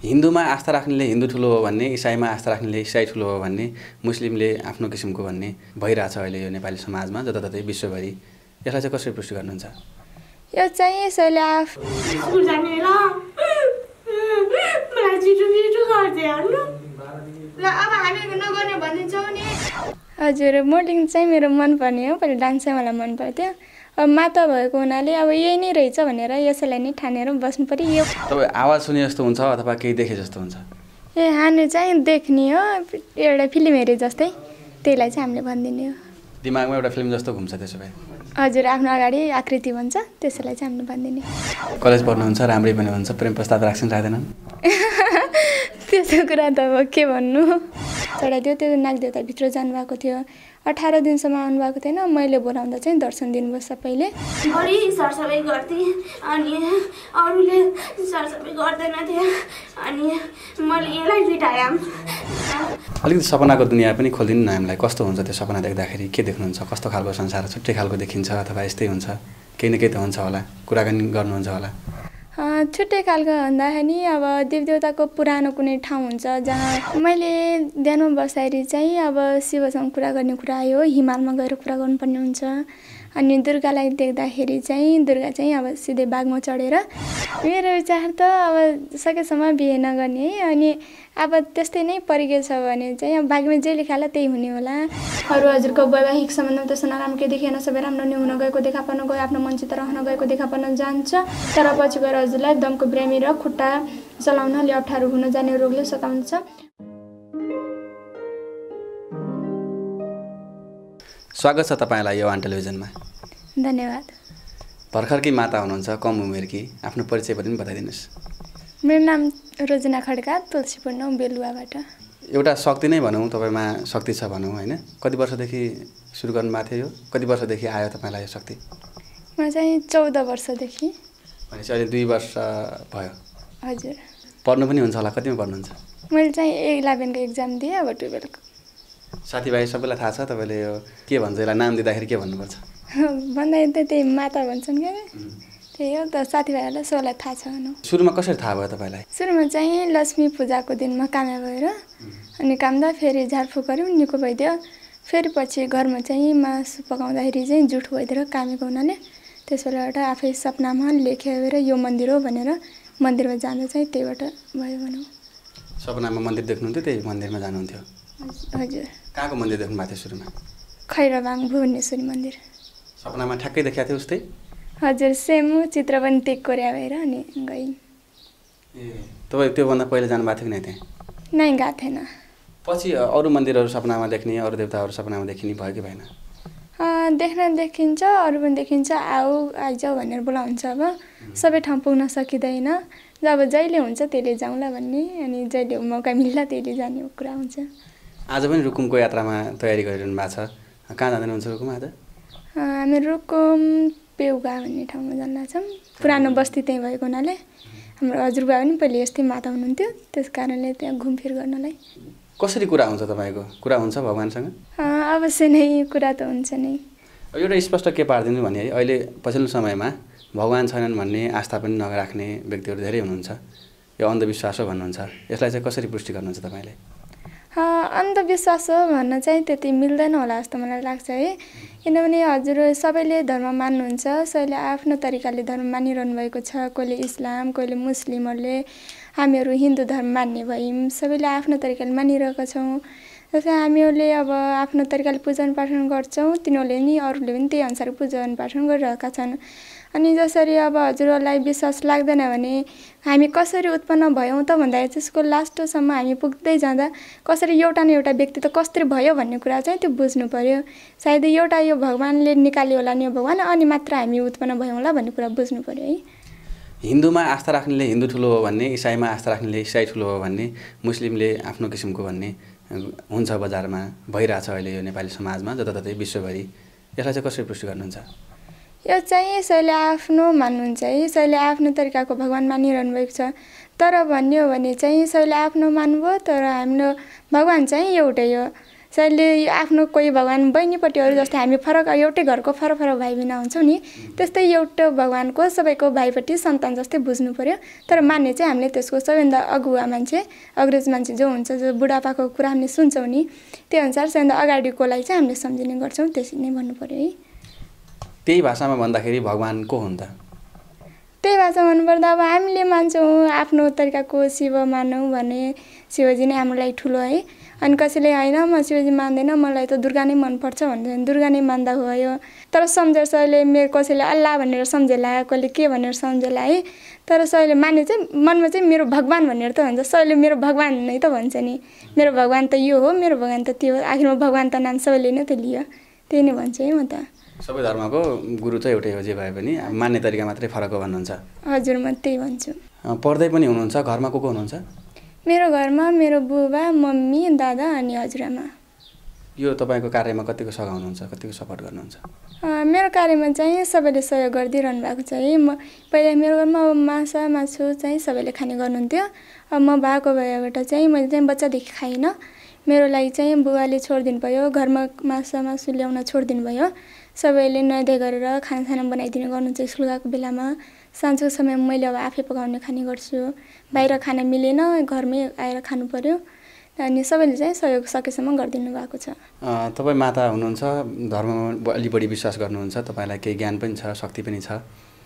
हिन्दूमा आस्था राख्नेले हिन्दू ठुलो हो भन्ने, इसाईमा आस्था राख्नेले इसाई ठुलो हो भन्ने, मुस्लिमले आफ्नो किसिमको भन्ने भइरहेछ अहिले यो नेपाली समाजमा जताततै विश्वभरि। यसलाई चाहिँ कसरी पुष्टि गर्नुहुन्छ? यो चाहिँ यसैले स्कुल जाने बेला मलाई छिटो गर्दै हाल्नु ल। अब हामी नगर्ने भनिदिन्छौँ नि। हजुर, मोडलिङ चाहिँ मेरो मनपर्ने हो। पहिला डान्स चाहिँ मलाई मन पर्थ्यो। अब माता भएको हुनाले अब यही नै रहेछ भनेर यसैलाई नै ठानेर बस्नु पर्यो। यो तपाईँ आवाज सुने जस्तो हुन्छ अथवा केही देखे जस्तो हुन्छ? हाने चाहिँ देख्ने हो, एउटा फिल्म हेरे जस्तै, त्यहीलाई चाहिँ हामीले भनिदिने हो। दिमागमा एउटा फिल्म जस्तो घुम्छ त्यसो भए? हजुर, आफ्नो अगाडि आकृति भन्छ, त्यसैलाई चाहिँ हामीले भनिदिने। कलेज पढ्नुहुन्छ, राम्रै पनि हुन्छ, प्रेम प्रस्ताव राख्छन् राख्दैनन्? त्यसो कुरा त अब के भन्नु। चढाइदियो, त्यो नागदेवताभित्र जानुभएको थियो। 18 दिनसम्म आउनुभएको थिएन। मैले बोलाउँदा चाहिँ दर्शन दिनुभयो सबैले। बढी सरसफाइ गर्थेँ अनि अरूले सरसफाइ गर्दैनथे अनि मैले यसलाई भेटाएँ। अलिकति सपनाको दुनियाँ पनि खोलिदिनु न हामीलाई। कस्तो हुन्छ त्यो सपना देख्दाखेरि? के देख्नुहुन्छ? कस्तो खालको संसार छुट्टै खालको देखिन्छ अथवा यस्तै हुन्छ? केही न केही त हुन्छ होला, कुराकानी गर्नुहुन्छ होला। छुट्टै खालको भन्दाखेरि अब देवदेवताको पुरानो कुनै ठाउँ हुन्छ जहाँ मैले ध्यानमा बस्दाखेरि चाहिँ अब शिवसँग कुरा गर्ने कुरा आयो, हिमालमा गएर कुरा गर्नुपर्ने हुन्छ। अनि दुर्गालाई देख्दाखेरि चाहिँ दुर्गा चाहिँ अब सिधै बाघमा चढेर, मेरो विचार त अब सकेसम्म बिहे नगर्ने है। अनि अब त्यस्तै नै परिगयो छ भने चाहिँ अब भाग्यमा जे लेखाला त्यही हुने होला। अरू हजुरको वैवाहिक सम्बन्धमा त्यस्तो नराम्रो केही देखिएन, सबै राम्रो नै हुन गएको देखा पर्न गयो, आफ्नो मान्छे त रहन गएको देखा पर्न जान्छ। तर पछि गएर हजुरलाई दमको बिरामी र खुट्टा चलाउन अलि अप्ठ्यारो हुन जाने रोगले सताउँछ। स्वागत छ तपाईँलाई यो वान टेलिभिजनमा। धन्यवाद। भर्खरकी माता हुनुहुन्छ, कम उमेरकी, आफ्नो परिचय पनि बताइदिनुहोस्। मेरो नाम रोजना खड्का, तुलसीपुर 9 बेलुवाबाट। एउटा शक्ति नै भनौँ, तपाईँमा शक्ति छ भनौँ होइन? कति वर्षदेखि सुरु गर्नुभएको थियो यो? कति वर्षदेखि आयो तपाईँलाई यो शक्ति? म चाहिँ 14 वर्षदेखि। भनेपछि अहिले 2 वर्ष भयो? हजुर। पढ्नु पनि हुन्छ होला? कतिमा पढ्नुहुन्छ? मैले चाहिँ 11को एक्जाम दिएँ, अब 12को। साथीभाइ सबैलाई थाहा छ तपाईँले यो के भन्छ, यसलाई नाम दिँदाखेरि के भन्नुपर्छ? भन्दाखेरि त त्यही माता भन्छन् क्या, त्यही हो त। साथीभाइहरूलाई सबैलाई थाहा छ भनौँ। सुरुमा कसरी थाहा भयो तपाईँलाई? सुरुमा चाहिँ लक्ष्मी पूजाको दिनमा कामे गएर अनि कामदा फेरि झारफुक गऱ्यौँ, निको भइदियो। फेरि पछि घरमा चाहिँ मासु पकाउँदाखेरि चाहिँ जुठो भइदिएर कामेको हुनाले त्यसबाट आफै सपनामा लेखेर यो मन्दिर हो भनेर मन्दिरमा जाँदा चाहिँ त्यहीबाट भयो भनौँ। सपनामा मन्दिर देख्नुहुन्थ्यो, त्यही मन्दिरमा जानुहुन्थ्यो? हजुर। कहाँको मन्दिर देख्नु भएको थियो सुरुमा? खैरबाङ भुवनेश्वरी मन्दिर। सपनामा ठ्याक्कै देखाएको थियो उस्तै? हजुर, सेम चित्र पनि त्यही कोर्या भएर अनि गयौँ। तपाईँ त्योभन्दा पहिला जानुभएको थियो कि नै त्यहाँ? नै, गएको थिएन। पछि अरू मन्दिरहरू सपनामा देख्ने, अरू देवताहरू सपनामा देखिने भयो कि भएन? देख्न देखिन्छ, अरू पनि देखिन्छ। आइजाऊ भनेर बोलाउँछ। अब सबै ठाउँ पुग्न सकिँदैन, जब जहिले हुन्छ त्यहिले जाउँला भन्ने, अनि जहिले मौका मिल्ला त्यहिले जाने कुरा हुन्छ। आज पनि रुकुमको यात्रामा तयारी गरिरहनु भएको छ। कहाँ जाँदैन हुन्छ रुकुम आज? हामी रुकुम पेउगा भन्ने ठाउँमा जान लाग्छौँ। पुरानो बस्ती त्यहीँ भएको हुनाले हाम्रो हजुरबा पनि पहिले यस्तै माता हुनुहुन्थ्यो, त्यस कारणले त्यहाँ घुमफिर गर्नलाई। कसरी कुरा हुन्छ तपाईँको? कुरा हुन्छ भगवान्सँग? अवश्य नै, कुरा त हुन्छ नै। एउटा स्पष्ट के पारिदिनु भने अहिले पछिल्लो समयमा भगवान् छैनन् भन्ने, आस्था पनि नराख्ने व्यक्तिहरू धेरै हुनुहुन्छ। यो अन्धविश्वास हो भन्नुहुन्छ, यसलाई चाहिँ कसरी पुष्टि गर्नुहुन्छ तपाईँले? अन्धविश्वास हो भन्न चाहिँ त्यति मिल्दैन होला जस्तो मलाई लाग्छ है। किनभने हजुर सबैले धर्म मान्नुहुन्छ, सबैले आफ्नो तरिकाले धर्म मानिरहनु भएको छ। कोहीले इस्लाम, कोहीले मुस्लिमहरूले, हामीहरू हिन्दू धर्म मान्ने भयौँ। सबैले आफ्नो तरिकाले मानिरहेका छौँ। जस्तै हामीहरूले अब आफ्नो तरिकाले पूजन पाठन गर्छौँ, तिनीहरूले नि अरूले पनि त्यही अनुसार पूजन पाठन गरिरहेका छन्। अनि जसरी अब हजुरहरूलाई विश्वास लाग्दैन भने हामी कसरी उत्पन्न भयौँ त भन्दाखेरि त्यसको लास्टसम्म हामी पुग्दै जाँदा कसरी एउटा न एउटा व्यक्ति त कसरी भयो भन्ने कुरा चाहिँ त्यो बुझ्नु पर्यो। सायद एउटा यो भगवान्ले निकाल्यो होला नि यो भगवान्, अनि मात्र हामी उत्पन्न भयौँ होला भन्ने कुरा बुझ्नु पर्यो है। हिन्दूमा आस्था राख्नेले हिन्दू ठुलो हो भन्ने, इसाईमा आस्था राख्नेले इसाई ठुलो हो भन्ने, मुस्लिमले आफ्नो किसिमको भन्ने हुन्छ बजारमा, भइरहेछ अहिले यो नेपाली समाजमा जताततै विश्वभरि। यसलाई चाहिँ कसरी पुष्टि गर्नुहुन्छ? यो चाहिँ सबैले आफ्नो मान्नुहुन्छ है, सबैले आफ्नो तरिकाको भगवान् मानिरहनु भएको छ। तर भन्ने हो भने चाहिँ सबैले आफ्नो मान्नुभयो, तर हाम्रो भगवान् चाहिँ एउटै हो। त्यसैले आफ्नो कोही भगवान् बहिनीपट्टिहरू जस्तै हामी फरक एउटै घरको फरक फरक भाइ बहिनी हुन्छौँ नि, त्यस्तै एउटा भगवान्को सबैको भाइपट्टि सन्तान जस्तै बुझ्नु पर्यो। तर मान्ने चाहिँ हामीले त्यसको सबैभन्दा अगुवा मान्छे, अग्रज मान्छे जो हुन्छ, जो बुढापाको कुरा हामीले सुन्छौँ नि, त्यो अनुसार सबैभन्दा अगाडिकोलाई चाहिँ हामीले सम्झिने गर्छौँ। त्यसरी नै भन्नु पर्यो है। त्यही भाषामा भन्दाखेरि भगवान् को हुन् त? त्यही भाषा भन्नुपर्दा अब हामीले मान्छौँ आफ्नो तरिकाको शिव मानौँ भने शिवजी नै हाम्रो लागि ठुलो है। अनि कसैले होइन म शिवजी मान्दैन, मलाई त दुर्गा नै मनपर्छ भन्छ, दुर्गा नै मान्दा भयो। तर सम्झेर सबैले मेरो कसैले अल्लाह भनेर सम्झेला, कसैले के भनेर सम्झेला है। तर सबैले मान्ने चाहिँ मनमा चाहिँ मेरो भगवान् भनेर त भन्छ, सबैले मेरो भगवान् नै त भन्छ नि, मेरो भगवान् त यो हो, मेरो भगवान् त त्यो हो। आखिरमा भगवान् त नाम सबैले नै त लियो, त्यही नै भन्छु है म त। सबै धर्मको गुरु चाहिँ एउटै हो, जे भए पनि मान्ने तरिका मात्रै फरक हो भन्नुहुन्छ? हजुर, म त्यही भन्छु। पढ्दै पनि हुनुहुन्छ? घरमा को हुनुहुन्छ? मेरो घरमा मेरो बुबा, मम्मी, दादा अनि हजुरआमा। यो तपाईँको कार्यमा कतिको सघाउनुहुन्छ, कतिको सपोर्ट गर्नुहुन्छ? मेरो कार्यमा चाहिँ सबैले सहयोग गरिदिइरहनु भएको छ है। म पहिला मेरो घरमा माछा मासु चाहिँ सबैले खाने गर्नुहुन्थ्यो। अब म भएको भएबाट चाहिँ मैले चाहिँ बच्चादेखि खाइनँ। मेरो लागि चाहिँ बुवाले छोडिदिनु भयो, घरमा माछा मासु ल्याउन छोडिदिनु भयो। सबैले नुहाइधुवाइ गरेर खानासाना बनाइदिने गर्नुहुन्छ स्कुल गएको बेलामा। साँझको समयमा मैले अब आफै पकाउने खाने गर्छु। बाहिर खाना मिलेन, घरमै आएर खानु पर्यो। अनि सबैले चाहिँ सहयोग सकेसम्म गरिदिनु भएको छ। तपाईँ माता हुनुहुन्छ, धर्ममा अलि बढी विश्वास गर्नुहुन्छ, तपाईँलाई केही ज्ञान पनि छ, शक्ति पनि छ,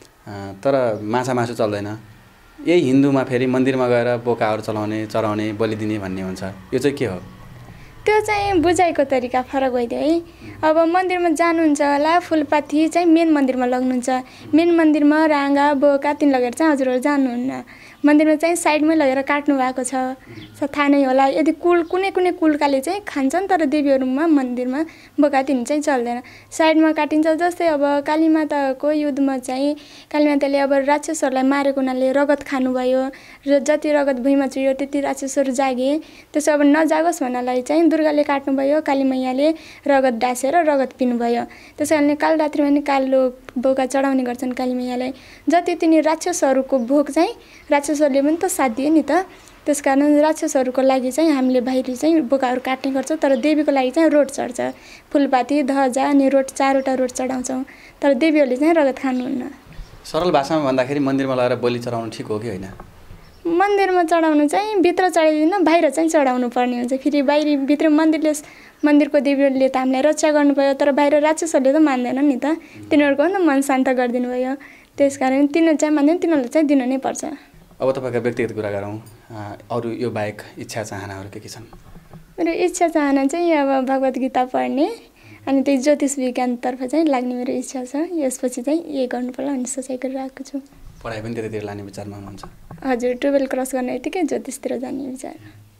तर माछा मासु चल्दैन। यही हिन्दूमा फेरि मन्दिरमा गएर बोकाहरू चलाउने, चढाउने, बलिदिने भन्ने हुन्छ, यो चाहिँ के हो? त्यो चाहिँ बुझाइको तरिका फरक भइदियो है। अब मन्दिरमा जानुहुन्छ होला, फुलपाती चाहिँ मेन मन्दिरमा लग्नुहुन्छ। मेन मन्दिरमा राँगा बोका तिन लगेर चाहिँ हजुरहरू जानुहुन्न। मन्दिरमा चाहिँ साइडमै लगेर काट्नु भएको छ, थाहा नै होला। यदि कुनै कुलकाले चाहिँ खान्छन्, तर देवीहरूमा मन्दिरमा बोका तिन चाहिँ चल्दैन, साइडमा काटिन्छ। जस्तै अब कालीमाताको युद्धमा चाहिँ कालीमाताले अब राक्षसहरूलाई मारेको हुनाले रगत खानुभयो र जति रगत भुइँमा चुह्यो त्यति राक्षसहरू जागे। त्यसो अब नजागोस् भन्नलाई चाहिँ दुर्गाले काट्नुभयो, काली मैयाले रगत डासेर रगत पिनुभयो। त्यसै कारणले कालरात्रिमा नि कालो बोका चढाउने गर्छन् काली मैयालाई। जति तिनी राक्षसहरूको भोग चाहिँ राक्षसहरूले पनि त साथ दिए नि त। त्यसकारण राक्षसहरूको लागि चाहिँ हामीले बाहिरी चाहिँ बोकाहरू काट्ने गर्छौँ, तर देवीको लागि चाहिँ रोट चढ्छ। फुलपाती, ध्वजा अनि रोट, चारवटा रोट चढाउँछौँ, तर देवीहरूले चाहिँ रगत खानुहुन्न। सरल भाषामा भन्दाखेरि मन्दिरमा लगेर बलि चढाउनु ठिक हो कि होइन? मन्दिरमा चढाउनु चाहिँ भित्र चढाइदिन, बाहिर चाहिँ चढाउनु पर्ने हुन्छ। फेरि बाहिरी भित्र मन्दिरको देवीहरूले त हामीलाई रक्षा गर्नुभयो, तर बाहिर राक्षसहरूले त मान्दैनन् नि त, तिनीहरूको पनि मन शान्त गरिदिनु भयो। त्यसकारण तिनीहरू चाहिँ मान्दैन, तिनीहरूलाई चाहिँ दिनु नै पर्छ। अब तपाईँको व्यक्तिगत कुरा गरौँ, अरू यो बाहेक इच्छा चाहनाहरू के छन्? मेरो इच्छा चाहना चाहिँ अब भगवद् गीता पढ्ने अनि त्यही ज्योतिष विज्ञानतर्फ चाहिँ लाग्ने मेरो इच्छा छ। यसपछि चाहिँ यही गर्नुपर्ला भन्ने सोचाइ गरिरहेको छु। पढाइ पनि त्यतातिर लाने विचारमा हुनुहुन्छ? हजुर, 12 क्रस गर्ने बित्तिकै ज्योतिषतिर जाने विचार।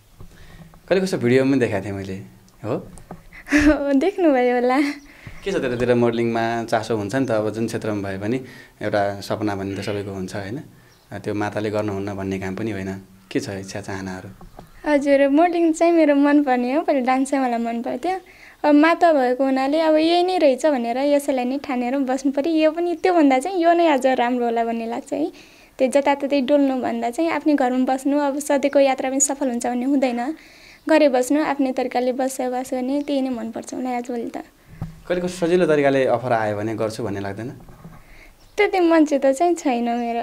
कहिले कस्तो भिडियो पनि देखाएको थिएँ मैले, हो? देख्नुभयो होला। के छ त्यतातिर मोडलिङमा चासो हुन्छ नि त, अब जुन क्षेत्रमा भए पनि एउटा सपना भन्ने त सबैको हुन्छ होइन? त्यो माताले गर्नुहुन्न भन्ने काम पनि होइन, के छ इच्छा चाहनाहरू? हजुर, मोडलिङ चाहिँ मेरो मनपर्ने हो। पहिला डान्स चाहिँ मलाई मन पर्थ्यो। अब माता भएको हुनाले अब यही नै रहेछ भनेर यसैलाई नै ठानेर बस्नु पऱ्यो। यो पनि त्योभन्दा चाहिँ यो नै अझ राम्रो होला भन्ने लाग्छ है। त्यो जताततै डुल्नुभन्दा चाहिँ आफ्नै घरमा बस्नु, अब सधैँको यात्रा पनि सफल हुन्छ भन्ने हुँदैन। घरै बस्नु, आफ्नै तरिकाले बसोबास गर्ने, त्यही नै मनपर्छ मलाई आजभोलि त। कहिलेको सजिलो तरिकाले अफर आयो भने गर्छु भन्ने लाग्दैन? त्यति मान्छे त चाहिँ छैन मेरो।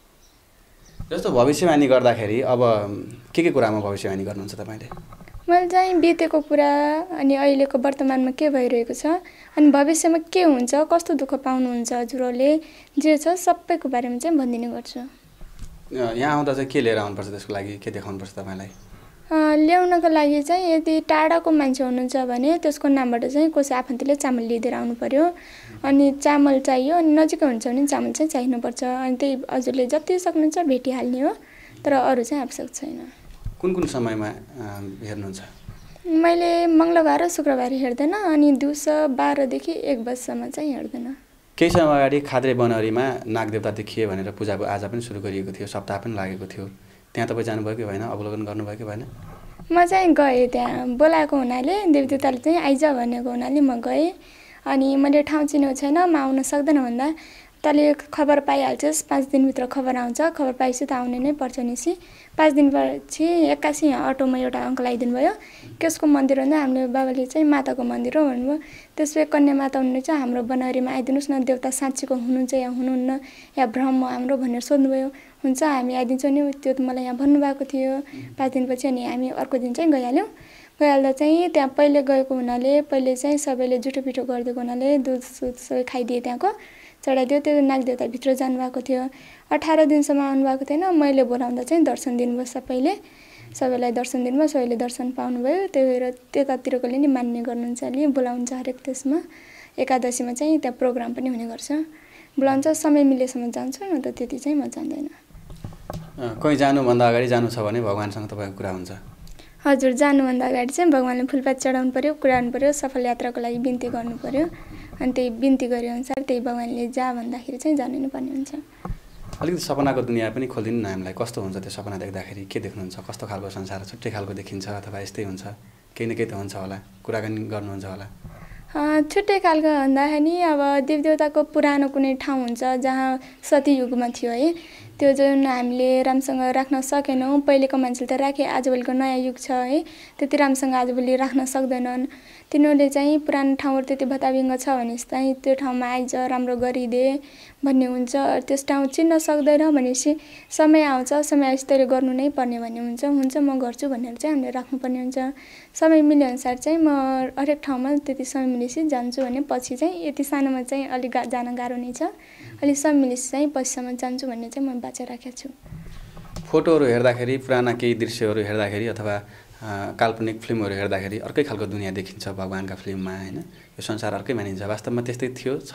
जस्तो भविष्यवाणी गर्दाखेरि अब के कुरामा भविष्यवाणी गर्नुहुन्छ तपाईँले? मैले चाहिँ बितेको कुरा अनि अहिलेको वर्तमानमा के भइरहेको छ अनि भविष्यमा के हुन्छ, कस्तो दुःख पाउनुहुन्छ हजुरहरूले, जे छ सबैको बारेमा चाहिँ भनिदिने गर्छु। यहाँ आउँदा चाहिँ के लिएर आउनुपर्छ, त्यसको लागि के देखाउनुपर्छ तपाईँलाई? ल्याउनको लागि चाहिँ यदि टाढाको मान्छे हुनुहुन्छ भने त्यसको नामबाट चाहिँ कसै आफन्तले चामल लिएर आउनु पर्यो। अनि चामल चाहियो, अनि नजिकै हुन्छ भने चामल चाहिँ चाहिनुपर्छ। अनि त्यही हजुरले जति सक्नुहुन्छ भेटिहाल्ने हो, तर अरू चाहिँ आवश्यक छैन। कुन समयमा हेर्नुहुन्छ? मैले मङ्गलबार र शुक्रबार हेर्दैन, अनि दिउँसो 12 देखि 1 बजीसम्म चाहिँ हेर्दैन। केही समय अगाडि खाद्रे बनहरीमा नागदेवता देखिए भनेर पूजा आज पनि सुरु गरिएको थियो, सप्ताह पनि लागेको थियो। त्यहाँ तपाईँ जानुभयो कि भएन, अवलोकन गर्नुभयो कि भएन? म चाहिँ गएँ, त्यहाँ बोलाएको हुनाले देवदेवताले चाहिँ आइज भनेको हुनाले म गएँ। अनि मैले ठाउँ चिनेको छैन, म आउन सक्दैन भन्दा तैँले खबर पाइहाल्छस्, 5 दिनभित्र खबर आउँछ, खबर पाएपछि त आउने नै पर्छ निसी। 5 दिनपछि एक्कासी अटोमा एउटा अङ्कल आइदिनु भयो। कसको मन्दिर भन्दा हामीले बाबाले चाहिँ माताको मन्दिर हो भन्नुभयो। त्यसपछि कन्या माता हुनुहुन्छ, हाम्रो बनहरीमा आइदिनुहोस् न, देउता साँच्चीको हुनुहुन्छ या हुनुहुन्न, या भ्रम हो हाम्रो भनेर सोध्नुभयो। हुन्छ हामी आइदिन्छौँ नि, त्यो त मलाई यहाँ भन्नुभएको थियो। 5 दिनपछि अनि हामी अर्को दिन चाहिँ गइहाल्यौँ। गइहाल्दा चाहिँ त्यहाँ पहिले गएको हुनाले पहिले चाहिँ सबैले जुठो पिठो गरिदिएको हुनाले दुध सुध सबै खाइदिए, त्यहाँको चढाइदियो। त्यो नागदेवताभित्र जानुभएको थियो। 18 दिनसम्म आउनुभएको थिएन। मैले बोलाउँदा चाहिँ दर्शन दिनुभयो सबैलाई दर्शन दिनुभयो, सबैले दर्शन पाउनुभयो। त्यही भएर त्यतातिरकोले नि मान्ने गर्नुहुन्छ, अलि बोलाउँछ हरेक त्यसमा। एकादशीमा चाहिँ त्यहाँ प्रोग्राम पनि हुने गर्छ, बोलाउँछ। समय मिलेसम्म जान्छु, न त त्यति चाहिँ म जान्दैन। कहीँ जानुभन्दा अगाडि जानु छ भने भगवान्सँग तपाईँको कुरा हुन्छ? हजुर, जानुभन्दा अगाडि चाहिँ भगवान्ले फुलपात चढाउनु पऱ्यो, कुराउनु पऱ्यो, सफल यात्राको लागि बिन्ती गर्नु पऱ्यो। अनि त्यही बिन्ती गरे अनुसार त्यही भगवान्ले जा भन्दाखेरि चाहिँ जानु नै पर्ने हुन्छ। अलिकति सपनाको दुनियाँ पनि खोलिदिनु न हामीलाई। कस्तो हुन्छ त्यो सपना देख्दाखेरि? के देख्नुहुन्छ? कस्तो खालको संसार? छुट्टै खालको देखिन्छ अथवा यस्तै हुन्छ? केही न केही त हुन्छ होला, कुराकानी गर्नुहुन्छ होला। छुट्टै खालको भन्दाखेरि अब देवदेवताको पुरानो कुनै ठाउँ हुन्छ जहाँ सतीयुगमा थियो है, त्यो जुन हामीले राम्रोसँग राख्न सकेनौँ। पहिलेको मान्छेले त राखे, आजभोलिको नयाँ युग छ है, त्यति राम्रोसँग आजभोलि राख्न सक्दैनन्। तिनीहरूले चाहिँ पुरानो ठाउँहरू त्यति भताभिङ्ग छ भने चाहिँ त्यो ठाउँमा आइज राम्रो गरिदे भन्ने हुन्छ। त्यस ठाउँ चिन्न सक्दैन भनेपछि समय आउँछ, समय आएपछि तैँले गर्नु नै पर्ने भन्ने हुन्छ म गर्छु भनेर चाहिँ हामीले राख्नुपर्ने हुन्छ। समय मिलेअनुसार चाहिँ म हरेक ठाउँमा त्यति समय मिलेपछि जान्छु भने पछि चाहिँ यति सानोमा चाहिँ अलिक जान गाह्रो नै छ, अलिक समय मिलेपछि चाहिँ पछिसम्म जान्छु भन्ने चाहिँ म बाचा राखेको छु। फोटोहरू हेर्दाखेरि, पुराना केही दृश्यहरू हेर्दाखेरि अथवा काल्पनिक फिल्महरू हेर्दाखेरि अर्कै खालको दुनियाँ देखिन्छ भगवान्का फिल्ममा होइन? यो संसार अर्कै मानिन्छ। वास्तवमा त्यस्तै थियो, छ?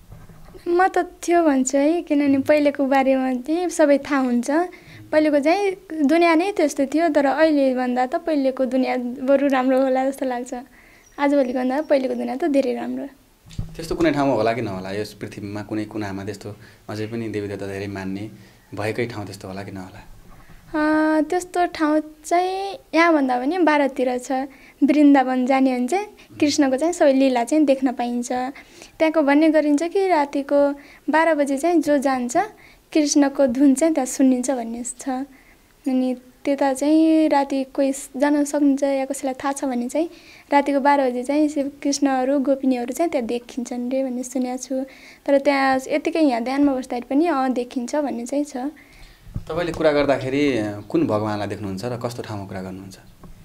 म त थियो भन्छु है, किनभने पहिलेको बारेमा चाहिँ सबै थाहा हुन्छ। पहिलेको चाहिँ दुनियाँ नै त्यस्तो थियो, तर अहिले भन्दा त पहिलेको दुनियाँ बरु राम्रो होला जस्तो लाग्छ। आजभोलिको भन्दा पहिलेको दुनियाँ त धेरै राम्रो। त्यस्तो कुनै ठाउँमा होला कि नहोला? यस पृथ्वीमा कुनै कुनामा त्यस्तो अझै पनि देवीदेवता धेरै मान्ने भएकै ठाउँ त्यस्तो होला कि नहोला? त्यस्तो ठाउँ चाहिँ यहाँभन्दा पनि बाह्रतिर छ। वृन्दावन जाने भने चाहिँ कृष्णको चाहिँ सबै लीला चाहिँ देख्न पाइन्छ। त्यहाँको भन्ने गरिन्छ कि रातिको 12 बजे चाहिँ जो जान्छ कृष्णको धुन चाहिँ त्यहाँ सुनिन्छ भन्ने छ। अनि त्यता चाहिँ राति कोही जान सक्नुहुन्छ या कसैलाई थाहा छ भने चाहिँ रातिको 12 बजे चाहिँ शिव कृष्णहरू गोपिनीहरू चाहिँ त्यहाँ देखिन्छन् रे भन्ने सुनेको छु। तर त्यहाँ यतिकै यहाँ ध्यानमा बस्दाखेरि पनि देखिन्छ भन्ने चाहिँ छ। तपाईँले कुरा गर्दाखेरि कुन भगवान्लाई देख्नुहुन्छ र कस्तो ठाउँमा कुरा गर्नुहुन्छ?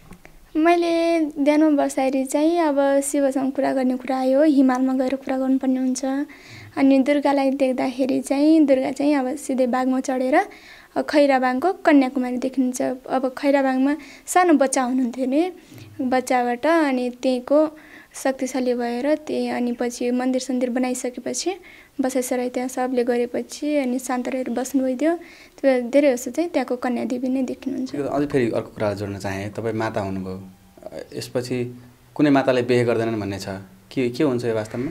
मैले ध्यानमा बस्दाखेरि चाहिँ अब शिवसँग कुरा गर्ने कुरा आयो, हिमालमा गएर कुरा गर्नुपर्ने हुन्छ। अनि दुर्गालाई देख्दाखेरि चाहिँ दुर्गा चाहिँ अब सिधै बाघमा चढेर खैराबाङको कन्याकुमारी देखिनुहुन्छ। अब खैराबाङमा सानो बच्चा हुनुहुन्थ्यो अरे, बच्चाबाट अनि त्यहीँको शक्तिशाली भएर त्यही अनि पछि मन्दिर सन्दिर बनाइसकेपछि बसाइसराई त्यहाँ सबले गरेपछि अनि शान्त रहेर बस्नु भइदियो। त्यो धेरै जस्तो चाहिँ त्यहाँको कन्यादेवी नै देखिनुहुन्छ। अझै फेरि अर्को कुरा जोड्न चाहेँ, तपाईँ माता हुनुभयो, यसपछि कुनै माताले बिहे गर्दैनन् भन्ने छ, के हुन्छ यो वास्तवमा?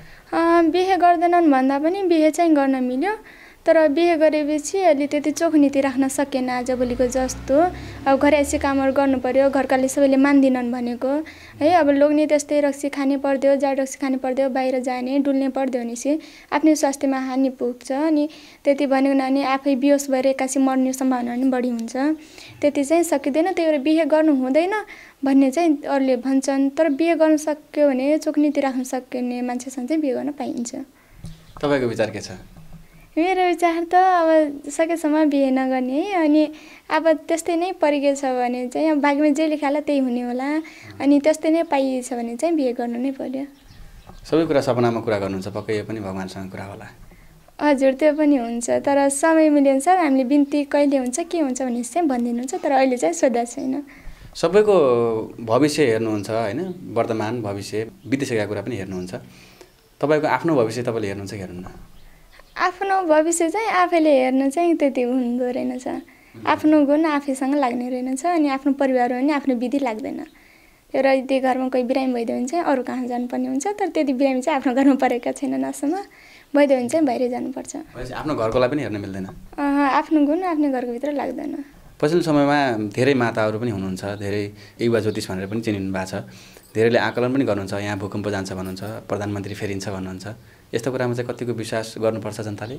बिहे गर्दैनन् भन्दा पनि बिहे चाहिँ गर्न मिल्यो, तर बिहे गरेपछि अलि त्यति चोख नीति राख्न सकेन आजभोलिको जस्तो। अब घरैसी कामहरू गर्नु पर्यो, घरकाले सबैले मान्दिनन् भनेको है। अब लोग्ने त्यस्तै रक्सी खाने पर्दियो, जाड रक्सी खाने पर्दियो, बाहिर जाने डुल्ने पर्दियो भनेपछि आफ्नै स्वास्थ्यमा हानि पुग्छ। अनि त्यति भन्यो भने आफै बेहोस भएर एक्कासी मर्ने सम्भावना पनि बढी हुन्छ। त्यति चाहिँ सकिँदैन, त्यही भएर बिहे गर्नु हुँदैन भन्ने चाहिँ अरूले भन्छन्। तर बिहे गर्न सक्यो भने चोख नीति राख्न सक्ने मान्छेसँग चाहिँ बिहे गर्न पाइन्छ। तपाईँको विचार के छ? मेरो विचार त अब सकेसम्म बिहे नगर्ने है। अनि अब त्यस्तै नै परिगयो छ भने चाहिँ अब भाग्यमा जे लेखाला त्यही हुने होला। अनि त्यस्तै नै पाइएछ भने चाहिँ बिहे गर्नु नै पर्यो। सबै कुरा सपनामा कुरा गर्नुहुन्छ, पक्कै यो पनि भगवान्सँग कुरा होला? हजुर, त्यो पनि हुन्छ, तर समय मिलेअनुसार हामीले बिन्ती कहिले हुन्छ के हुन्छ भने चाहिँ भनिदिनुहुन्छ, तर अहिले चाहिँ सोधा छैन। सबैको भविष्य हेर्नुहुन्छ होइन, वर्तमान भविष्य बितिसकेका कुरा पनि हेर्नुहुन्छ। तपाईँको आफ्नो भविष्य तपाईँले हेर्नुहुन्छ कि हेर्नुहुन्न? आफ्नो भविष्य चाहिँ आफैले हेर्न चाहिँ त्यति हुँदो रहेनछ। आफ्नो गुण आफैसँग लाग्ने रहेनछ। अनि आफ्नो परिवारमा पनि आफ्नो विधि लाग्दैन। र यदि घरमा कोही बिरामी भइदियो भने चाहिँ अरू कहाँ जानुपर्ने हुन्छ, तर त्यति बिरामी चाहिँ आफ्नो घरमा परेका छैनन् आसम्म। भइदियो भने चाहिँ बाहिरै जानुपर्छ। आफ्नो घरकोलाई पनि हेर्न मिल्दैन? आफ्नो गुण आफ्नो घरको भित्र लाग्दैन। पछिल्लो समयमा धेरै माताहरू पनि हुनुहुन्छ, धेरै युवा ज्योतिष भनेर पनि चिनिनु भएको छ, धेरैले आकलन पनि गर्नुहुन्छ, यहाँ भूकम्प जान्छ भन्नुहुन्छ, प्रधानमन्त्री फेरिन्छ भन्नुहुन्छ। यस्तो कुरामा चाहिँ कतिको विश्वास गर्नुपर्छ जनताले?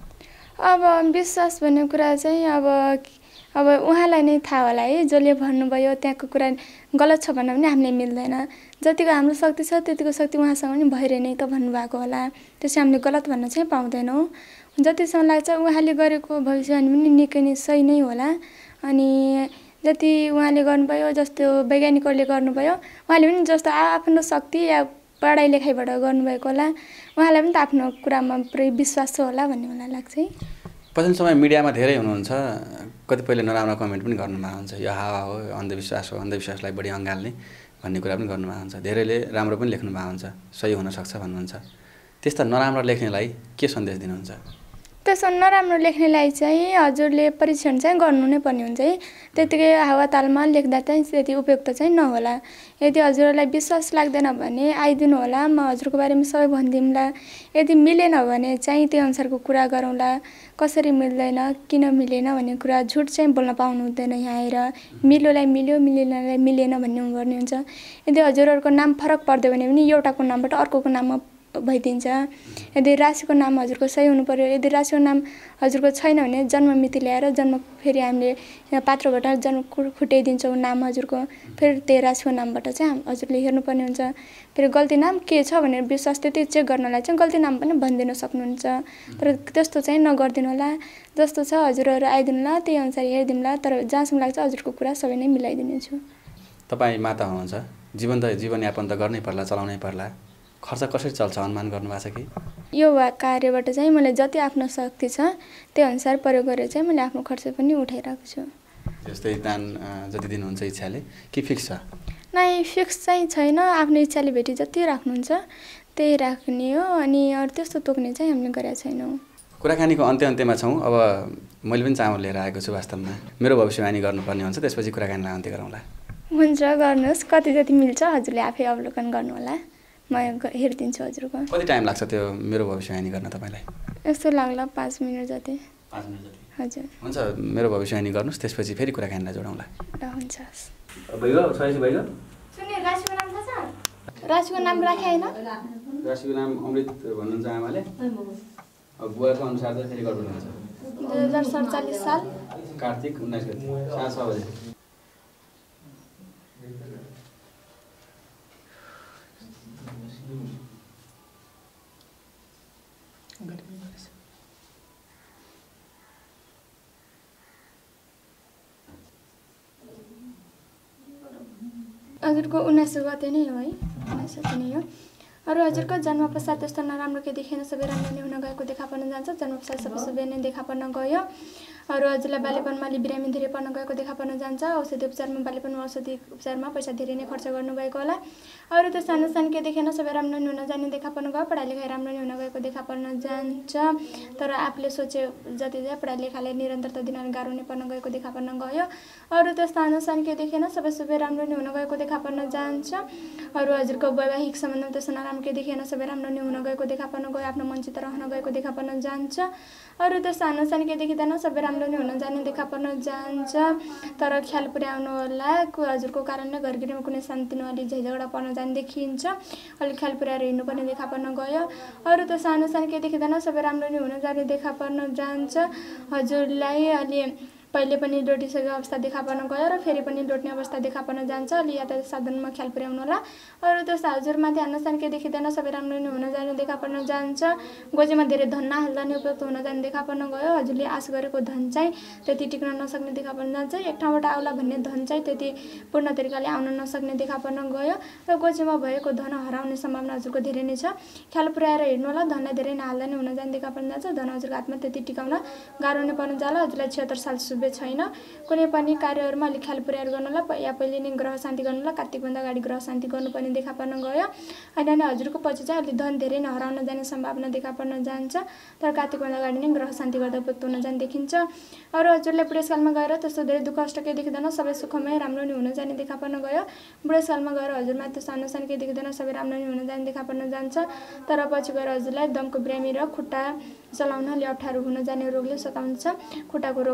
अब विश्वास भन्ने कुरा चाहिँ अब उहाँलाई नै थाहा होला है, जसले भन्नुभयो त्यहाँको कुरा गलत छ भन्न पनि हामीले मिल्दैन। जतिको हाम्रो शक्ति छ त्यतिको शक्ति उहाँसँग पनि भइरहे नै त भन्नुभएको होला, त्यसै हामीले गलत भन्न चाहिँ पाउँदैनौँ। जतिसम्म लाग्छ उहाँले गरेको भविष्यवाणी पनि निकै नै सही नै होला। अनि जति उहाँले गर्नुभयो, जस्तो वैज्ञानिकहरूले गर्नुभयो, उहाँले पनि जस्तो आफ्नो शक्ति या पढाइ लेखाइबाट गर्नुभएको होला, उहाँलाई पनि त आफ्नो कुरामा पुरै विश्वास छ होला भन्ने मलाई लाग्छ है। पछिल्लो समय मिडियामा धेरै हुनुहुन्छ, कतिपयले नराम्रो कमेन्ट पनि गर्नुभएको हुन्छ, यो हावा हो, अन्धविश्वास हो, अन्धविश्वासलाई बढी अँगाल्ने भन्ने कुरा पनि गर्नुभएको हुन्छ। धेरैले राम्रो पनि लेख्नु भएको हुन्छ, सही हुनसक्छ भन्नुहुन्छ। त्यस्ता नराम्रो लेख्नेलाई के सन्देश दिनुहुन्छ? त्यसो नराम्रो लेख्नेलाई चाहिँ हजुरले परीक्षण चाहिँ गर्नु नै पर्ने हुन्छ है। त्यतिकै हावातालमा लेख्दा चाहिँ त्यति उपयुक्त चाहिँ नहोला। यदि हजुरलाई विश्वास लाग्दैन भने आइदिनु होला, म हजुरको बारेमा सबै भनिदिउँला। यदि मिलेन भने चाहिँ त्यो अनुसारको कुरा गरौँला, कसरी मिल्दैन, किन मिलेन भन्ने कुरा झुट चाहिँ बोल्न पाउनु हुँदैन यहाँ आएर। मिलोलाई मिल्यो, मिलेनलाई मिलेन भन्ने गर्ने हुन्छ। यदि हजुरहरूको नाम फरक पर्यो भने पनि एउटाको नामबाट अर्कोको नाममा भइदिन्छ। यदि राशिको नाम हजुरको सही हुनु पर्यो, यदि राशिको नाम हजुरको छैन भने जन्म मिति ल्याएर जन्म फेरि हामीले यहाँ पात्रबाट जन्म खुट्याइदिन्छौँ नाम हजुरको, फेरि त्यही राशिको नामबाट चाहिँ हजुरले हेर्नुपर्ने हुन्छ। फेरि गल्ती नाम के छ भनेर विश्वास त्यति चेक गर्नलाई चाहिँ गल्ती नाम पनि भनिदिन सक्नुहुन्छ। तर त्यस्तो चाहिँ नगरिदिनु होला, जस्तो छ हजुरहरू आइदिनु होला, त्यही अनुसार हेरिदिनु होला। तर जहाँसम्म लाग्छ हजुरको कुरा सबै नै मिलाइदिनेछु। तपाईँ माता हुनुहुन्छ, जीवनयापन त गर्नै पर्ला, चलाउनै पर्ला, खर्च कसरी चल्छ अनुमान गर्नुभएको छ कि? यो कार्यबाट चाहिँ मैले जति आफ्नो शक्ति छ त्यो अनुसार प्रयोग गरेर चाहिँ मैले आफ्नो खर्च पनि उठाइरहेको छु। जस्तै दान जति दिनुहुन्छ इच्छाले कि फिक्स छ? नै, फिक्स चाहिँ छैन, आफ्नो इच्छाले भेटी जति राख्नुहुन्छ त्यही राख्ने हो। अनि अरू त्यस्तो तोक्ने चाहिँ हामीले गरेका छैनौँ। कुराकानीको अन्त्यमा छौँ। अब मैले पनि चामल लिएर आएको छु, वास्तवमा मेरो भविष्यवाणी गर्नुपर्ने हुन्छ, त्यसपछि कुराकानीलाई अन्त्य गरौँला। हुन्छ, गर्नुहोस्। कति जति मिल्छ हजुरले आफै अवलोकन गर्नु होला, म हेरिदिन्छु हजुरको। कति टाइम लाग्छ त्यो मेरो भविष्यवाणी गर्न तपाईँलाई? यस्तो लाग्ला 5 मिनट जति। 5 मिनट जति? हजुर। हुन्छ, मेरो भविष्यवाणी गर्नुहोस्, त्यसपछि फेरि कुराकानीलाई जोडौँला। ल, हुन्छ। भइगयो, सही भइगयो। सुन्ने, राशिको नाम थाहा छ? राशिको नाम राखे होइन? राशिको नाम अमृत भन्नुहुन्छ आमाले। अब बुवाको अनुसार त फेरि गर्नुहुन्छ। 2047 साल कार्तिक 19 गते साँझ 6 बजे। हजुरको 19 गते नै हो है? 19 गते नै हो। अरू हजुरको जन्म पश्चात त्यस्तो नराम्रो के देखेन, सबै राम्रो नै हुन गएको देखा पर्न जान्छ। जन्म पश्चात सबै नै देखा पर्न गयो। अरू हजुरलाई बाल्यपनमा अलि बिरामी धेरै पर्न गएको देखा पर्न जान्छ। औषधि उपचारमा, बाल्यपनमा औषधि उपचारमा पैसा धेरै नै खर्च गर्नुभएको होला। अरू त सानो सानो के देखेन, सबै राम्रो नै हुन जाने देखा पर्न गयो। पढाइ लेखाइ राम्रो नै हुन गएको देखा पर्न जान्छ। तर आफूले सोचे जति चाहिँ पढाइ लेखाइलाई निरन्तरता दिन गाह्रो नै पर्न गएको देखा पर्न गयो। अरू त सानो सानो के देखेन, सबै राम्रो नै हुन गएको देखा पर्न जान्छ। अरू हजुरको वैवाहिक सम्बन्धमा त्यस्तो नराम्रो के देखेन, सबै राम्रो नै हुन गएको देखा पर्न गयो। आफ्नो मनचित रहन गएको देखा पर्न जान्छ। अरू त सानो सानो के देखिँदैन, सबै राम्रो नै हुन जाने देखा पर्न जान्छ। तर ख्याल पुर्याउनु होला, हजुरको कारणले घरगिरीमा कुनै शान्ति अलि झैझगडा पर्न जाने देखिन्छ। अलिक ख्याल पुर्याएर हिँड्नुपर्ने देखा पर्न गयो। अरू त सानो सानो के देखिँदैन, सबै राम्रो नै हुन जाने देखा पर्न जान्छ। हजुरलाई अलि पहिले पनि लोटिसकेको अवस्था देखा पर्न गयो र फेरि पनि लोट्ने अवस्था देखा पर्न जान्छ। अलि यातायात साधनमा ख्याल पुर्याउनु होला। अरू त हजुरमाथि हान्न के देखिँदैन, सबै राम्रो नै हुन जाने देखा पर्न जान्छ। गोजीमा धेरै धन नहाल्दा नै उपयुक्त हुन जाने देखा पर्न गयो। हजुरले आश गरेको धन चाहिँ त्यति टिक्न नसक्ने देखा पर्न जान्छ। एक ठाउँबाट आउला भन्ने धन चाहिँ त्यति पूर्ण तरिकाले आउन नसक्ने देखा पर्न गयो र गोजीमा भएको धन हराउने सम्भावना हजुरको धेरै नै छ। ख्याल पुर्याएर हिँड्नु होला, धनलाई धेरै नहाल्दा नै हुन जाने देखा पर्न जान्छ। धन हजुरको हातमा त्यति टिकाउन गाह्रो नै पर्न जाला। हजुरलाई 76 साल शुभ छैन। कुनै पनि कार्यहरूमा अलिक ख्याल पुर्याएर गर्नु होला, या पहिले नै ग्रह शान्ति गर्नु होला। कार्तिकभन्दा अगाडि ग्रह शान्ति गर्नुपर्ने देखा पर्न गयो। अनि हजुरको पछि चाहिँ अलिक धन धेरै नै हराउन जाने सम्भावना देखा पर्न जान्छ। तर कार्तिकभन्दा अगाडि नै ग्रह शान्ति गर्दा उपयुक्त हुन जाने देखिन्छ। अरू हजुरलाई बुढेसकालमा गएर त्यस्तो धेरै दुःख कष्ट के देखिँदैन, सबै सुखमय राम्रो नै हुन जाने देखा पर्न गयो। बुढेसकालमा गएर हजुरमा त्यो सानो सानो के देखिँदैन, सबै राम्रो नै हुन जाने देखा पर्न जान्छ। तर पछि गएर हजुरलाई दमको बिरामी र खुट्टा चलाउन अलि अप्ठ्यारो हुन जाने रोगले सताउँछ। खुट्टाको रोगले हजुरलाई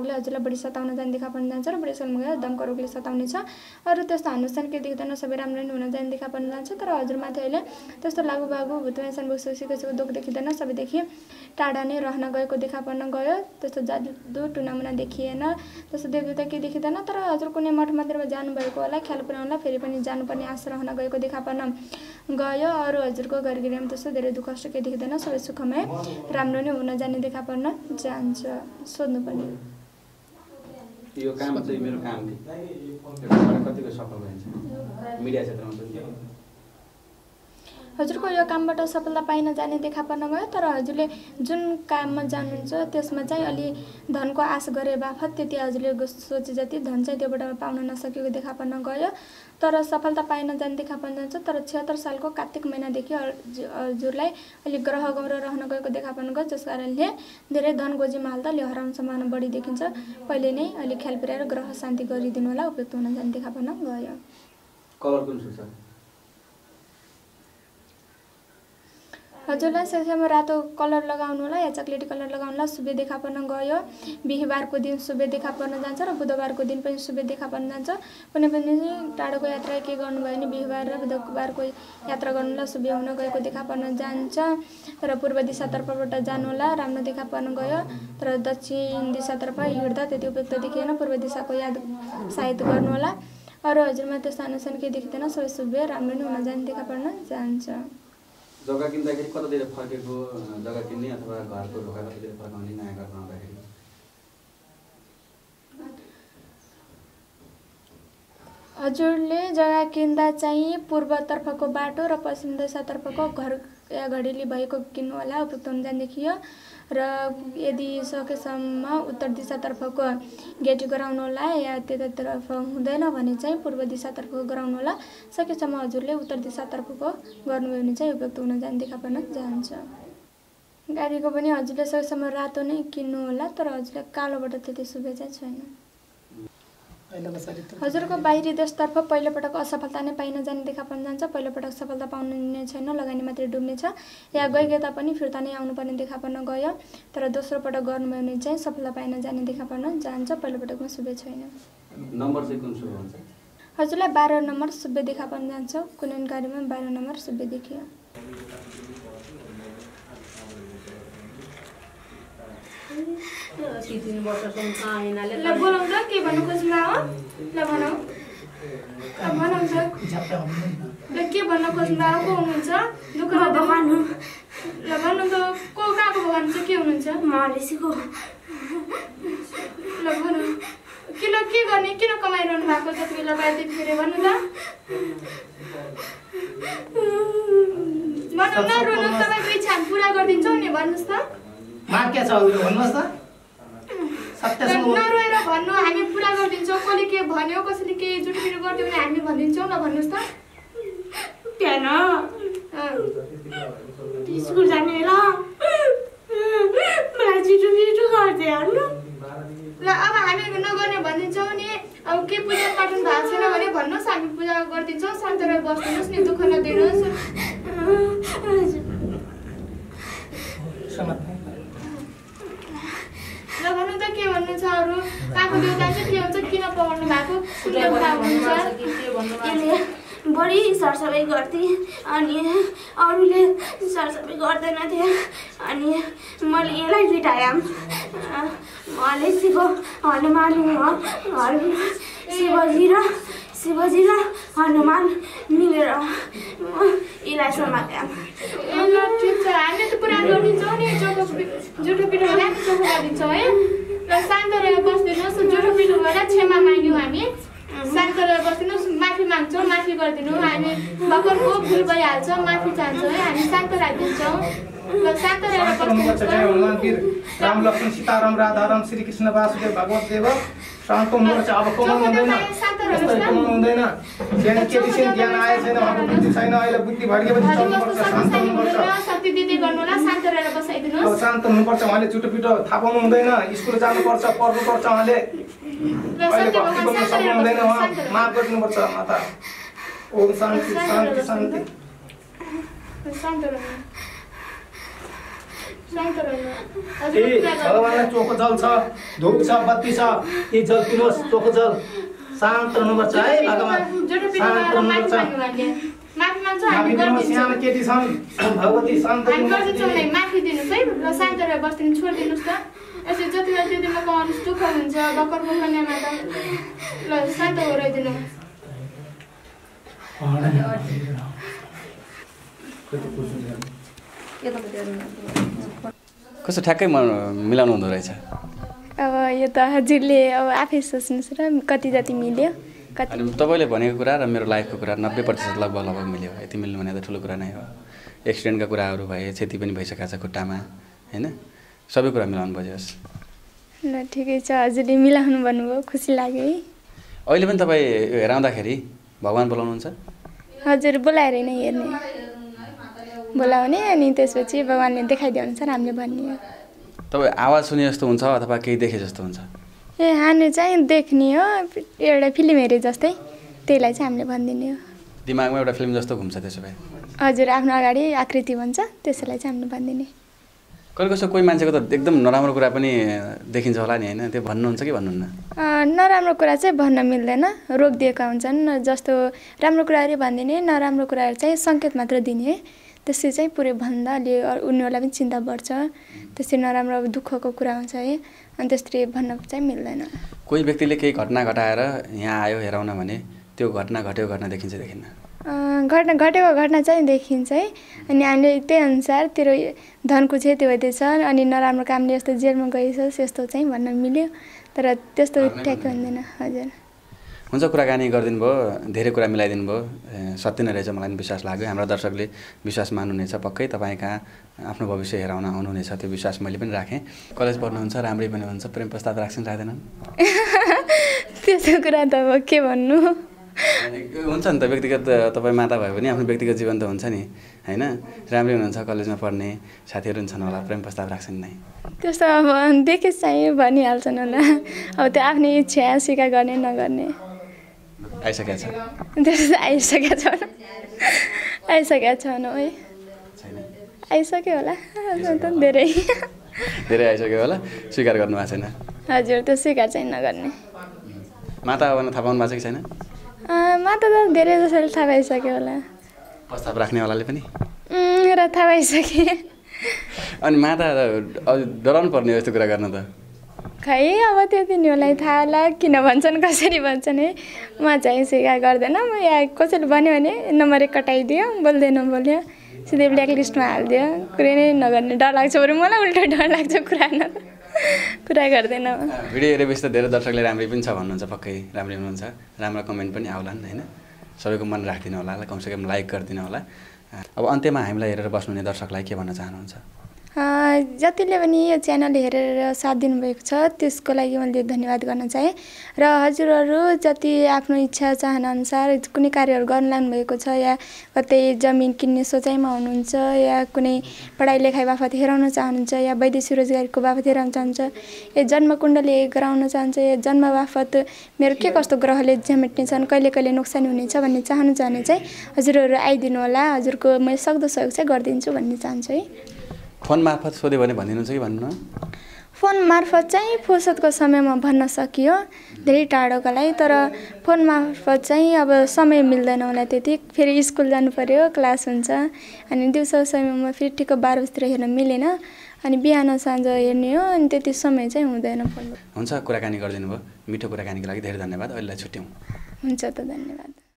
बढी सताउन जाने देखा पर्न जान्छ र बुढेसकालमा गयो दमको रोगले सताउने छ। अरू त्यस्तो हानुसान के देख्दैन, सबै राम्रो नै हुन जाने देखा पर्न जान्छ। तर हजुरमाथि अहिले त्यस्तो लागु बागु भूतमा बसेको दुःख देखिँदैन, सबैदेखि टाढा नै रहन गएको देखा पर्न गयो। त्यस्तो जादु टुनामुना देखिएन, त्यस्तो देवदेवता के देखिँदैन। तर हजुर कुनै मठ मन्दिरमा जानुभएको होला, ख्याल पुर्याउनलाई फेरि पनि जानुपर्ने आशा रहन गएको देखा पर्न गयो। अरू हजुरको घरगिरीमा त्यस्तो धेरै दुःख कष्ट के देखिँदैन, सबै सुखमय राम्रो नै हुन जाने देखा पर्न जान्छ। सोध्नुपर्ने यो काम चाहिँ मेरो काम कतिको सफल भइन्छ मिडिया क्षेत्रमा पनि? हजुरको यो कामबाट सफलता पाइन जाने देखा पर्न गयो। तर हजुरले जुन काममा जानुहुन्छ त्यसमा चाहिँ अलि धनको आश गरे बाफत त्यति हजुरले सोचे जति धन चाहिँ त्योबाट पाउन नसकेको देखा पर्न गयो। तर सफलता पाइन जाने देखा पर्न जान्छ। तर 76 सालको कार्तिक महिनादेखि हजुरलाई अलि ग्रह गौरव रहन गएको देखा पर्न गयो, जस कारणले धेरै धन गोजीमा हाल्दा अलि हराउने सम्भावना बढी देखिन्छ। पहिले नै अलि ख्याल पुर्याएर ग्रह शान्ति गरिदिनु होला, उपयुक्त हुन जाने देखा पर्न गयो। कलर कुन छ? हजुरलाई सेक्समा रातो कलर लगाउनु होला या चक्लेटी कलर लगाउनु होला, शुभ देखा पर्न गयो। बिहीबारको दिन शुभ देखा पर्न जान्छ र बुधबारको दिन पनि शुभ देखा पर्न जान्छ। कुनै पनि टाढोको यात्रा के गर्नुभयो भने बिहीबार र बुधबारको यात्रा गर्नुलाई शुभ हुन गएको देखा पर्न जान्छ। र पूर्व दिशातर्फबाट जानु होला, राम्रो देखा पर्न गयो। तर दक्षिण दिशातर्फ हिँड्दा त्यति उपयुक्त देखिएन, पूर्व दिशाको याद सायद गर्नु होला। अरू हजुरमा त्यस्तो अनुसार के देखिँदैन, सबै शुभ राम्रो नै हुन जाने देखा पर्न जान्छ। जग्गा किन्दाखेरि कतातिर फर्केको जग्गा किन्ने अथवा घरको ढोका कतातिर फर्काउने नयाँ घर बनाउँदाखेरि? हजुरले जग्गा किन्दा चाहिँ पूर्वतर्फको बाटो र पश्चिम दिशातर्फको घर या घडेली भएको किन्नु होला, उपयुक्त हुन जाने देखियो। र यदि सकेसम्म उत्तर दिशातर्फको गेट गराउनु होला या त्यतातर्फ हुँदैन भने चाहिँ पूर्व दिशातर्फको गराउनु होला। सकेसम्म हजुरले उत्तर दिशातर्फको गर्नुभयो भने चाहिँ उपयुक्त हुन जाने देखा पर्न जान्छ। गाडीको पनि हजुरले सकेसम्म रातो नै किन्नु होला, तर हजुरले कालोबाट त्यति शुभेच्छा छैन। हजुरको बाहिरी देशतर्फ पहिलोपटक असफलता नै पाइन जाने देखा पर्न जान्छ। पहिलोपटक सफलता पाउनु नै छैन, लगानी मात्रै डुब्ने छ। या गएको तापनि फिर्ता नै आउनुपर्ने देखा पर्न गयो। तर दोस्रो पटक गर्नुभयो भने चाहिँ सफलता पाइन जाने देखा पर्न जान्छ। पहिलोपटकमा शुभ छैन। नम्बर चाहिँ कुन शुभ हुन्छ? हजुरलाई 12 नम्बर शुभ देखा पर्न जान्छ। कुनै कार्यमा 12 नम्बर शुभ देखियो। ल बोलाउँ त के भन्नु खोज्नु हो? ल भनौँ त ल के भन्न खोज्नु भएको? को हुनुहुन्छ? दुःख भगवान ल भन्नु त, को कहाँको भगवान चाहिँ के हुनुहुन्छ? मलेसीको। ल भनौँ किन के गर्ने, किन कमाइरहनु भएको जति बेला बाहिर त्यति फेरि भन्नु त। भन्नु न, रुनु, तपाईँको इच्छा पुरा गरिदिन्छौँ नि, भन्नुहोस् त। के छ भन्नुहोस् त। नरोएर भन्नु, हामी पुरा गरिदिन्छौँ। कसले के भन्यो, कसैले के जुटपिट गरिदियो भने हामी भनिदिन्छौँ ल, भन्नुहोस् त। बिहान स्कुल जाने बेला मलाई छिटो गर्दै हाल्नु। ल अब हामी नगर्ने भनिदिन्छौँ नि। अब के पूजा पाठ भएको छैन भने भन्नुहोस्, हामी पूजा गरिदिन्छौँ। शान्त रहेर बस्दिनुहोस् नि, दुःख नदिनुहोस्। ल भन्नु त के भन्नु छ अरू? कहाँको देउता चाहिँ के हुन्छ, किन पकाउनु भएको, कुन देउता हुनुहुन्छ? बढी सरसफाइ गर्थे अनि अरूले सरसफाइ गर्दैनथे। अनि मैले यसलाई भेटाएँ। मैले हनुमान शिवजी र हनुमान मिलेर यसलाई समात्याँ। ल ठिक छ, हामी त पुरा गरिदिन्छौँ नि। जुठो पिठो होला हामी चोखो गरिदिन्छौँ है। ल शान्त रहेर बस्दिनुहोस्। जुठो पिठो भएर क्षमा माग्यौँ हामी। शान्त रहेर बस्दिनुहोस्, माफी माग्छौँ, माफी गरिदिनु। हामी भगवानको भुल भइहाल्छ, माफी चाहन्छौँ है। हामी शान्त राखिदिन्छौँ। ल शान्त रहेर बस्दिनुहोस्। हनुमान वीर राम लक्ष्मण सीताराम राधाराम श्री कृष्ण वासुदेव भगवत देव शान्त हुनुपर्छ। अब कमाउनु हुँदैन, कमाउनु हुँदैन। ज्ञान के विषय ज्ञान आएको छैन, अब बुद्धि छैन। अहिले बुद्धि भड्केपछि चल्नुपर्छ, शान्त हुनुपर्छ। शक्ति दिँदै गर्नु होला, शान्त रहेर बसाइदिनुहोस्। शान्त हुनुपर्छ। उहाँले जुटो पिटो थाहा पाउनु हुँदैन, स्कुल जानुपर्छ, पढ्नुपर्छ। उहाँले अहिले भक्ति बोल्न सक्नु हुँदैन, उहाँ माफ गरिदिनुपर्छ माता। ओम शान्ति शान्ति शान्ति। शान्त रहनु। शान्त रहनु ए भगवानलाई चोखो जल छ, धूप छ, बत्ती छ, यी जल पिनुहोस्, चोखो जल। शान्त हुनुपर्छ है भगवान, शान्त हुनुपर्छ। माफी माग्छु माफी हामी दिनुहोस्, गर्दिन्छौँ सानो केटी छन् भगवती, शान्त हामी हुनुहोस्। गर्दिन्छौँ नै माफी दिनुहोस् है र शान्त रहेर बस्दिनु छोडिदिनुहोस् त यसो जति बेला त्यति बेला कमाउनुहोस् दुःख हुन्छ भर्खरको कन्यामा त ल शान्त गराइदिनु कस्तो ठ्याक्कै मिलाउनु हुँदो रहेछ। अब यो त हजुरले अब आफै सोच्नुहोस् र कति जति मिल्यो कति। अनि तपाईँले भनेको कुरा र मेरो लाइफको कुरा 90% लगभग मिल्यो। यति मिल्नु भने त ठुलो कुरा नै हो। एक्सिडेन्टका कुराहरू भए, क्षति पनि भइसकेको छ खुट्टामा, होइन? सबै कुरा मिलाउनु बजियोस्। ल ठिकै छ, हजुरले मिलाउनु भन्नुभयो, खुसी लाग्यो है। अहिले पनि तपाईँ हेराउँदाखेरि भगवान् बोलाउनुहुन्छ? हजुर बोलाएर नै हेर्ने, बोलाउने अनि त्यसपछि भगवान्ले देखाइदियो अनुसार हामीले भन्ने हो। तपाईँ आवाज सुने जस्तो हुन्छ अथवा केही देखे जस्तो हुन्छ? ए हामी चाहिँ देख्ने हो, एउटा फिल्म हेरे जस्तै, त्यहीलाई चाहिँ हामीले भनिदिने हो। दिमागमा एउटा फिल्म जस्तो घुम्छ त्यसो भए? हजुर आफ्नो अगाडि आकृति भन्छ, त्यसैलाई चाहिँ हामीले भनिदिने। कहिले कसो कोही मान्छेको त एकदम नराम्रो कुरा पनि देखिन्छ होला नि, होइन? त्यो भन्नुहुन्छ कि भन्नुहुन्न? नराम्रो कुरा चाहिँ भन्न मिल्दैन, रोकिदिएका हुन्छन्। जस्तो राम्रो कुराहरू भनिदिने, नराम्रो कुराहरू चाहिँ सङ्केत मात्र दिने। त्यसै चाहिँ पुरै भन्दा अलि उनीहरूलाई पनि चिन्ता बढ्छ। त्यसै नराम्रो अब दुःखको कुरा हुन्छ है, अनि त्यसरी भन्न चाहिँ मिल्दैन। कोही व्यक्तिले केही घटना घटाएर यहाँ आयो हेराउन भने त्यो घटना घटेको घटना देखिन्छ देखिन्न? घटेको घटना चाहिँ देखिन्छ है। अनि हामीले त्यही अनुसार तेरो धनको क्षति हुँदैछ अनि नराम्रो कामले यस्तो जेलमा गइछस् यस्तो चाहिँ भन्न मिल्यो, तर त्यस्तो ठ्याक्कै हुँदैन। हजुर हुन्छ, कुराकानी गरिदिनु भयो, धेरै कुरा मिलाइदिनु भयो, सत्य नै रहेछ, मलाई पनि विश्वास लाग्यो। हाम्रा दर्शकले विश्वास मान्नुहुनेछ, पक्कै तपाईँ कहाँ आफ्नो भविष्य हेराउन आउनुहुनेछ, त्यो विश्वास मैले पनि राखेँ। कलेज पढ्नुहुन्छ, राम्रै पनि हुन्छ, प्रेम प्रस्ताव राख्छन् राख्दैनन्? त्यस्तो कुरा त अब के भन्नु, हुन्छ नि त, व्यक्तिगत तपाईँ माता भयो भने आफ्नो व्यक्तिगत जीवन त हुन्छ नि, होइन? राम्रै हुनुहुन्छ, कलेजमा पढ्ने साथीहरू पनि छन् होला, प्रेम प्रस्ताव राख्छन् नै? त्यस्तो अब देखेस् चाहिँ भनिहाल्छन् होला, अब त्यो आफ्नै इच्छा स्वीकार गर्ने नगर्ने। आइसकेको छ? त्यस्तो आइसकेको छ, आइसकेको छ न है, आइसक्यो होला धेरै धेरै आइसक्यो होला, स्वीकार गर्नुभएको छैन? हजुर त्यो स्वीकार चाहिँ नगर्ने। माता भन्न थाहा पाउनु भएको छ कि छैन? माता त धेरै जसोले थाहा पाइसक्यो होला, प्रस्ताव राख्नेवालाले पनि र थाहा पाइसकेँ। अनि माता डराउनु पर्ने यस्तो कुरा गर्न त? खै अब त्यो तिनीहरूलाई थाहा होला, किन भन्छन् कसरी भन्छन् है। म चाहिँ स्वीकार गर्दैन, म यहाँ कसैले भन्यो भने नम्बर 1 कटाइदियो, बोल्दैन बोल्यो, सिधै ब्ल्याकलिस्टमा हालिदियो, कुरै नै नगर्ने। डर लाग्छ बरु मलाई, उल्टा डर लाग्छ कुरा गर्दैन। भिडियो हेरेपछि त धेरै दर्शकले राम्रै पनि छ भन्नुहुन्छ, पक्कै राम्रै हुनुहुन्छ, राम्रो कमेन्ट पनि आउलान्, होइन? सबैको मन राखिदिनु होला, कमसेकम लाइक गरिदिनु होला। अब अन्त्यमा हामीलाई हेरेर बस्नुहुने दर्शकलाई के भन्न चाहनुहुन्छ? जतिले पनि यो च्यानल हेरेर साथ दिनुभएको छ त्यसको लागि मैले धन्यवाद गर्न चाहेँ। र हजुरहरू जति आफ्नो इच्छा चाहनाअनुसार कुनै कार्यहरू गर्न लाग्नुभएको छ या कतै जमिन किन्ने सोचाइमा हुनुहुन्छ या कुनै पढाइ लेखाइ बापत हेराउन चाहनुहुन्छ या वैदेशिक रोजगारीको बापत हेराउन चाहनुहुन्छ या जन्मकुण्डली गराउन चाहन्छ या जन्म बापत मेरो के कस्तो ग्रहले झमेट्ने छन्, कहिले कहिले नोक्सानी हुनेछ भन्ने चाहनुहुन्छ भने चाहिँ हजुरहरू आइदिनु होला। हजुरको मैले सक्दो सहयोग चाहिँ गरिदिन्छु भन्ने चाहन्छु है। फोन मार्फत सोध्यो भने भनिदिनुहुन्छ कि भन्नु? फोन मार्फत चाहिँ फुर्सदको समयमा भन्न सकियो, धेरै टाढोको लागि। तर फोन मार्फत चाहिँ अब समय मिल्दैन होला त्यति, फेरि स्कुल जानु पर्यो, क्लास हुन्छ, अनि दिउँसो समयमा फेरि ठिक्क 12 बजीतिर हेर्न मिलेन, अनि बिहान साँझ हेर्ने हो, अनि त्यति समय चाहिँ हुँदैन। हुन्छ, कुराकानी गरिदिनु भयो, मिठो कुराकानीको लागि धेरै धन्यवाद। अहिले छुट्यौँ। हुन्छ त, धन्यवाद।